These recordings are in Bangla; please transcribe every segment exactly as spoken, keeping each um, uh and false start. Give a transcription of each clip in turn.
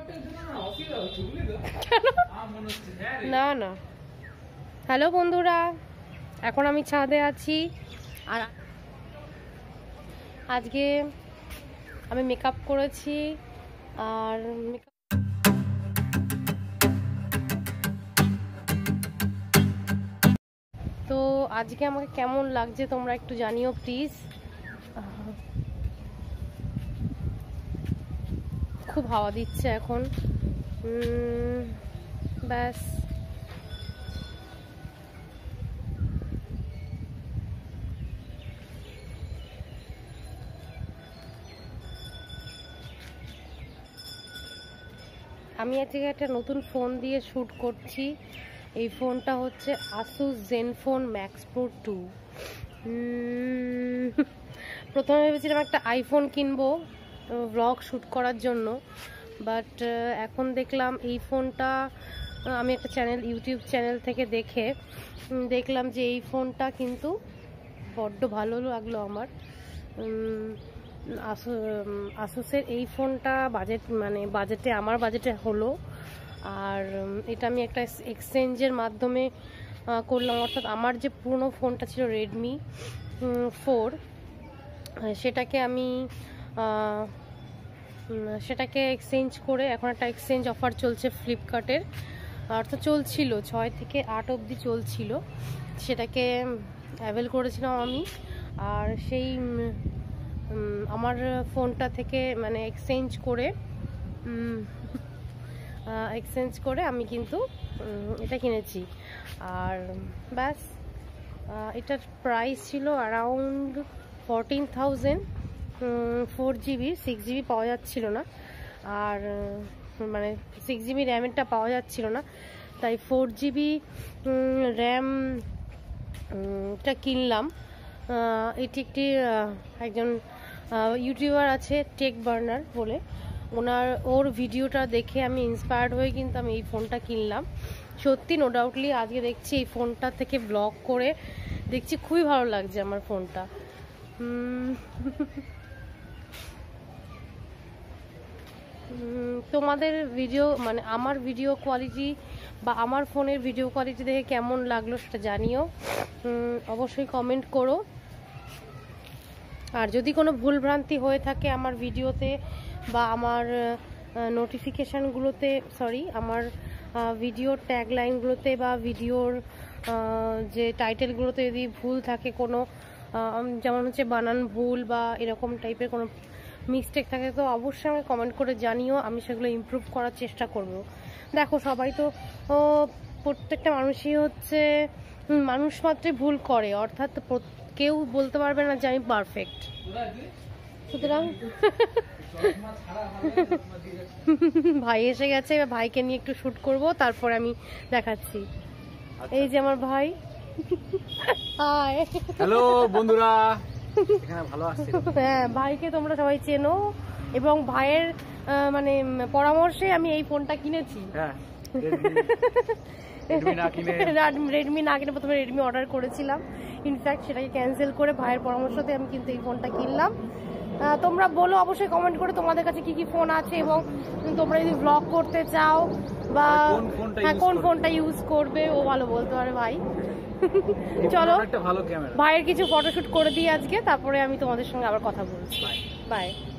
না না হ্যালো বন্ধুরা, এখন আমি ছাদে আছি আর আজকে আমি মেকআপ করেছি। আর তো আজকে আমাকে কেমন লাগছে তোমরা একটু জানিও প্লিজ। খুব হাওয়া দিচ্ছে এখন। ব্যাস আমি আজকে একটা নতুন ফোন দিয়ে শ্যুট করছি। এই ফোনটা হচ্ছে Asus Zenfone Max Pro two. প্রথমে ভেবেছিলাম একটা আইফোন কিনবো ব্লগ শ্যুট করার জন্য, বাট এখন দেখলাম এই ফোনটা, আমি একটা চ্যানেল ইউটিউব চ্যানেল থেকে দেখে দেখলাম যে এই ফোনটা কিন্তু বড্ড ভালো লাগলো আমার। আসুসের এই ফোনটা বাজেট মানে বাজেটে আমার বাজেটে হলো। আর এটা আমি একটা এক্সচেঞ্জের মাধ্যমে করলাম, অর্থাৎ আমার যে পুরনো ফোনটা ছিল রেডমি ফোর, সেটাকে আমি সেটাকে এক্সচেঞ্জ করে এখন একটা এক্সচেঞ্জ অফার চলছে ফ্লিপকার্টের, অর্থাৎ চলছিল ছয় থেকে আট অবধি চলছিল, সেটাকে অ্যাভেল করেছিলাম আমি। আর সেই আমার ফোনটা থেকে মানে এক্সচেঞ্জ করে এক্সচেঞ্জ করে আমি কিন্তু এটা কিনেছি। আর ব্যাস, এটার প্রাইস ছিল around fourteen thousand. Four GB six GB পাওয়া যাচ্ছিল না, আর মানে সিক্স জিবি র্যামেরটা পাওয়া যাচ্ছিল না, তাই ফোর জিবি র্যামটা কিনলাম। এটি একটি একজন ইউটিউবার আছে টেক বার্নার বলে, ওনার ওর ভিডিওটা দেখে আমি ইন্সপায়ার্ড হয়ে কিন্তু আমি এই ফোনটা কিনলাম। সত্যি নো ডাউটলি আজকে দেখছি এই ফোনটা থেকে ব্লগ করে দেখছি খুবই ভালো লাগছে আমার ফোনটা। তোমাদের ভিডিও মানে আমার ভিডিও কোয়ালিটি বা আমার ফোনের ভিডিও কোয়ালিটি দেখে কেমন লাগলো সেটা জানিও, অবশ্যই কমেন্ট করো। আর যদি কোনো ভুলভ্রান্তি হয়ে থাকে আমার ভিডিওতে বা আমার নোটিফিকেশানগুলোতে, সরি আমার ভিডিওর ট্যাগলাইনগুলোতে বা ভিডিওর যে টাইটেলগুলোতে যদি ভুল থাকে কোনো, যেমন হচ্ছে বানান ভুল বা এরকম টাইপের কোনো মিস্টেক থাকে, তো অবশ্যই আমাকে কমেন্ট করে জানিও, আমি সেগুলো ইমপ্রুভ করার চেষ্টা করব। দেখো সবাই তো প্রত্যেকটা মানুষই হচ্ছে মানুষ মাত্রই ভুল করে, অর্থাৎ কেউ বলতে পারবে না যে আমি পারফেক্ট। সুতরাং ভাই এসে গেছে, এবার ভাইকে নিয়ে একটু শ্যুট করব, তারপর আমি দেখাচ্ছি। এই যে আমার ভাই। হাই হ্যালো বন্ধুরা, এখানে ভালো আছি। হ্যাঁ, ভাইকে তোমরা সবাই চেনো এবং ভাইয়ের মানে পরামর্শে আমি এই ফোনটা কিনেছি। হ্যাঁ, রেডমি না কিনে রেডমি না কিনে প্রথমে রেডমি অর্ডার করেছিলাম, ইনফ্যাক্ট সেটাকে ক্যান্সেল করে ভাইয়ের পরামর্শতে আমি কিন্তু এই ফোনটা কিনলাম। তোমরা বলো অবশ্যই কমেন্ট করে তোমাদের কাছে কি কি ফোন আছে, এবং তোমরা যদি ব্লগ করতে চাও বা কোন ফোনটা ইউজ করবে, ও ভালো বলতে পারে ভাই। চলো ভাইয়ের কিছু ফটোশুট করে দিই আজকে, তারপরে আমি তোমাদের সঙ্গে আবার কথা বলছি। বাই।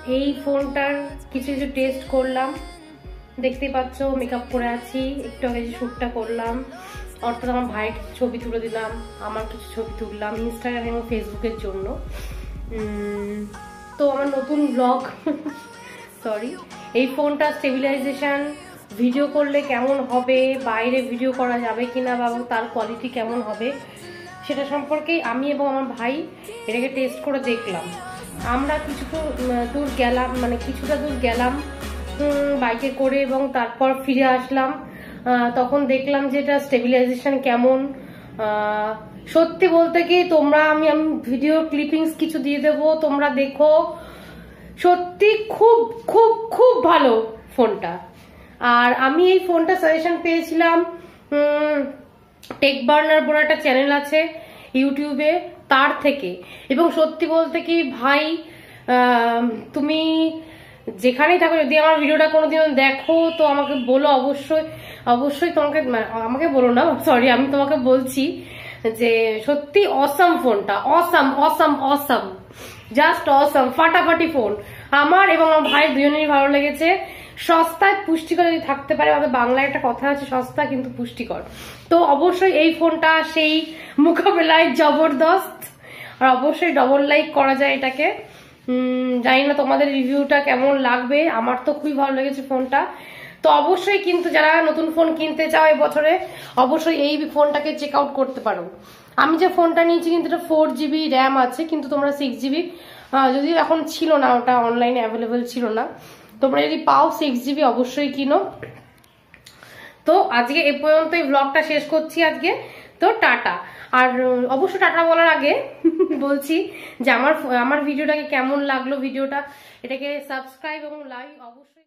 এই ফোনটার কিছু কিছু টেস্ট করলাম, দেখতেই পাচ্ছ মেকআপ করে আছি, একটু আগে যে শ্যুটটা করলাম, অর্থাৎ আমার ভাইয়ের ছবি তুলে দিলাম, আমার কিছু ছবি তুললাম ইনস্টাগ্রাম এবং ফেসবুকের জন্য। তো আমার নতুন ব্লগ সরি, এই ফোনটা স্টেবিলাইজেশন ভিডিও করলে কেমন হবে, বাইরে ভিডিও করা যাবে কিনা বা তার কোয়ালিটি কেমন হবে সেটা সম্পর্কে আমি এবং আমার ভাই এটাকে টেস্ট করে দেখলাম। আমরা কিছু দূর গেলাম, মানে কিছুটা দূর গেলাম বাইকে করে এবং তারপর ফিরে আসলাম। তখন দেখলাম যে এটা স্টেবিলাইজেশন কেমন। সত্যি বলতে কি তোমরা, আমি আমি ভিডিও ক্লিপিংস কিছু দিয়ে দেবো, তোমরা দেখো, সত্যি খুব খুব খুব ভালো ফোনটা। আর আমি এই ফোনটা সাজেশন পেয়েছিলাম টেক বার্নার বলে একটা চ্যানেল আছে ইউটিউবে, তার থেকে। এবং সত্যি বলতে কি ভাই, তুমি যেখানেই থাকো, যদি আমার ভিডিওটা কোনোদিন দেখো তো আমাকে বলো, অবশ্যই অবশ্যই তোমাকে, আমাকে বলো না সরি, আমি তোমাকে বলছি যে সত্যি অসাম ফোনটা, awesome awesome awesome, just awesome, ফাটাফাটি ফোন। আমার এবং আমার ভাই দুজনেরই ভালো লেগেছে। সস্তায় পুষ্টিকর যদি থাকতে পারে, আমাদের বাংলায় একটা কথা আছে, সস্তা কিন্তু পুষ্টিকর। তো অবশ্যই এই ফোনটা সেই মোকাবেলায় জবরদস্ত, আর অবশ্যই ডবল লাইক করা যায় এটাকে। উম জানি না তোমাদের রিভিউটা কেমন লাগবে, আমার তো খুবই ভালো লেগেছে ফোনটা। তো অবশ্যই কিন্তু যারা নতুন ফোন কিনতে চাও এবছরে, অবশ্যই এই ফোনটাকে চেক আউট করতে পারো। আমি যে ফোনটা নিয়েছি কিন্তু এটা ফোর জিবি র্যাম আছে, কিন্তু তোমরা সিক্স জিবি যদি এখন ছিল না, ওটা অনলাইনে অ্যাভেলেবেল ছিল না, তোমরা যদি পাও সিক্স জিবি অবশ্যই কিনো। তো আজকে এ পর্যন্ত এই ব্লগটা শেষ করছি আজকে। তো টাটা। আর অবশ্য টাটা বলার আগে বলছি যে আমার আমার ভিডিওটাকে কেমন লাগলো, ভিডিওটা এটাকে সাবস্ক্রাইব এবং লাইক অবশ্যই।